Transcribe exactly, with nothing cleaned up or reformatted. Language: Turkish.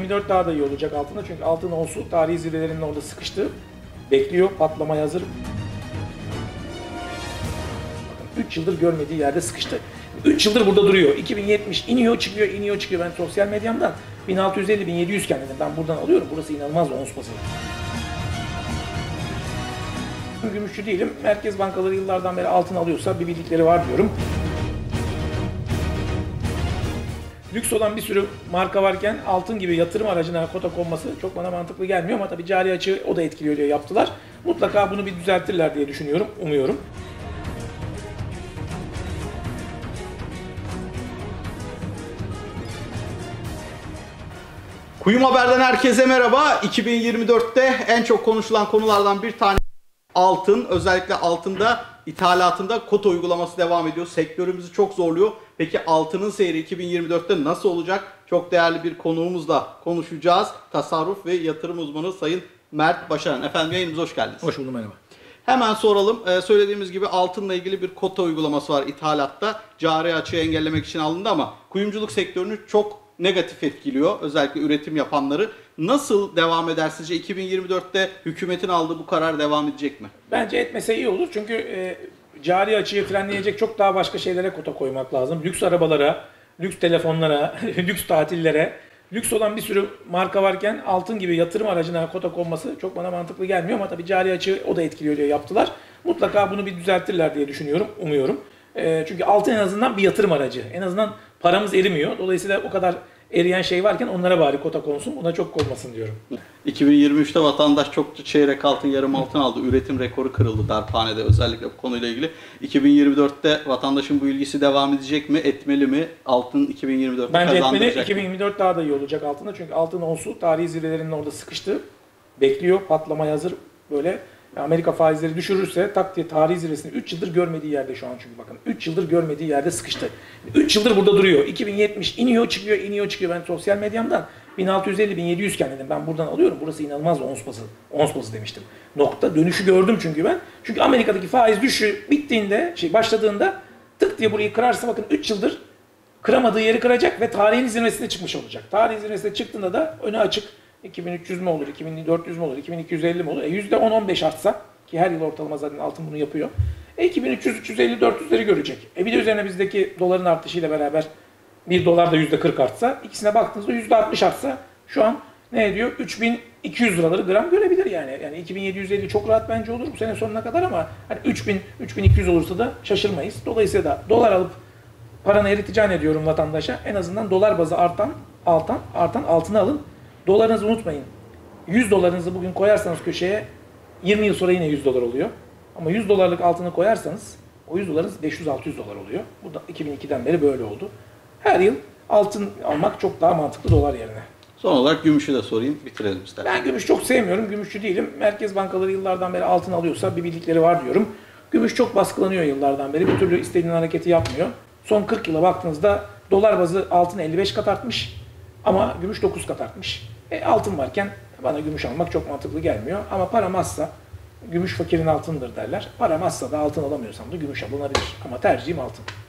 yirmi dört daha da iyi olacak altında çünkü altın onsu tarihi zirvelerinin orada sıkıştı. Bekliyor, patlamaya hazır. üç yıldır görmediği yerde sıkıştı. üç yıldır burada duruyor. iki bin yetmiş iniyor çıkıyor, iniyor çıkıyor. Ben sosyal medyamdan bin altı yüz elli bin yedi yüz kendim ben buradan alıyorum. Burası inanılmaz ons pazarı. Gümüşçü değilim. Merkez bankaları yıllardan beri altın alıyorsa bir bildikleri var diyorum. Lüks olan bir sürü marka varken altın gibi yatırım aracına kota konması çok bana mantıklı gelmiyor ama tabii cari açığı o da etkiliyor diye yaptılar. Mutlaka bunu bir düzeltirler diye düşünüyorum, umuyorum. Kuyum Haber'den herkese merhaba. iki bin yirmi dörtte en çok konuşulan konulardan bir tane altın. Özellikle altında, ithalatında kota uygulaması devam ediyor. Sektörümüzü çok zorluyor. Peki altının seyri iki bin yirmi dörtte nasıl olacak? Çok değerli bir konuğumuzla konuşacağız. Tasarruf ve yatırım uzmanı Sayın Mert Başaran. Efendim yayınımıza hoş geldiniz. Hoş buldum, merhaba. Hemen soralım. Ee, söylediğimiz gibi altınla ilgili bir kota uygulaması var ithalatta. Cari açığı engellemek için alındı ama kuyumculuk sektörünü çok negatif etkiliyor. Özellikle üretim yapanları. Nasıl devam eder sizce? iki bin yirmi dörtte hükümetin aldığı bu karar devam edecek mi? Bence etmese iyi olur çünkü e, cari açığı frenleyecek çok daha başka şeylere kota koymak lazım. Lüks arabalara, lüks telefonlara, lüks tatillere, lüks olan bir sürü marka varken altın gibi yatırım aracına kota konması çok bana mantıklı gelmiyor ama tabii cari açığı o da etkiliyor diye yaptılar. Mutlaka bunu bir düzeltirler diye düşünüyorum, umuyorum. E, çünkü altın en azından bir yatırım aracı. En azından paramız erimiyor. Dolayısıyla o kadar eriyen şey varken onlara bari kota konsun, buna çok konmasın diyorum. iki bin yirmi üçte vatandaş çok çeyrek altın, yarım altın aldı. Üretim rekoru kırıldı darphanede özellikle bu konuyla ilgili. iki bin yirmi dörtte vatandaşın bu ilgisi devam edecek mi, etmeli mi? Altın iki bin yirmi dörtte Bence kazandıracak etmeli. mı? iki bin yirmi dört daha da iyi olacak altında çünkü altın onsu tarihi zirvelerinin orada sıkıştı. Bekliyor, patlamaya hazır. Böyle Amerika faizleri düşürürse tak diye tarihi zirvesini üç yıldır görmediği yerde şu an çünkü bakın. üç yıldır görmediği yerde sıkıştı. üç yıldır burada duruyor. iki bin yetmiş iniyor çıkıyor, iniyor çıkıyor. Ben sosyal medyamdan bin altı yüz elli bin yedi yüz kendim ben buradan alıyorum. Burası inanılmaz ons pazı. Ons pazı demiştim. Nokta. Dönüşü gördüm çünkü ben. Çünkü Amerika'daki faiz düşüşü bittiğinde, şey başladığında tık diye burayı kırarsa bakın üç yıldır kıramadığı yeri kıracak ve tarihin zirvesine çıkmış olacak. Tarihin zirvesine çıktığında da önü açık. iki bin üç yüz mü olur, iki bin dört yüz mü olur, iki bin iki yüz elli mi olur? E yüzde on on beş artsa ki her yıl ortalama zaten altın bunu yapıyor. E iki bin üç yüz, üç yüz elli, dört yüzleri görecek. E bir de üzerine bizdeki doların artışıyla beraber bir dolar da yüzde kırk artsa, ikisine baktığınızda yüzde altmış artsa şu an ne ediyor? üç bin iki yüz liraları gram görebilir yani. Yani iki bin yedi yüz elli çok rahat bence olur bu sene sonuna kadar ama hani üç bin, üç bin iki yüz olursa da şaşırmayız. Dolayısıyla da dolar alıp paranı eriteceğini ediyorum vatandaşa. En azından dolar bazı artan, artan, artan altını alın. Dolarınızı unutmayın. yüz dolarınızı bugün koyarsanız köşeye yirmi yıl sonra yine yüz dolar oluyor. Ama yüz dolarlık altını koyarsanız o yüz dolarınız beş yüz altı yüz dolar oluyor. Bu da iki bin ikiden beri böyle oldu. Her yıl altın almak çok daha mantıklı dolar yerine. Son olarak gümüşü de sorayım, bitirelim isterseniz. Ben gümüş çok sevmiyorum. Gümüşçü değilim. Merkez bankaları yıllardan beri altın alıyorsa bir bildikleri var diyorum. Gümüş çok baskılanıyor yıllardan beri. Bir türlü istediğin hareketi yapmıyor. Son kırk yıla baktığınızda dolar bazı altın elli beş kat artmış ama gümüş dokuz kat artmış. E, altın varken bana gümüş almak çok mantıklı gelmiyor. Ama param azsa, gümüş fakirin altındır derler. Param azsa da altın alamıyorsam da gümüş alınabilir. Ama tercihim altın.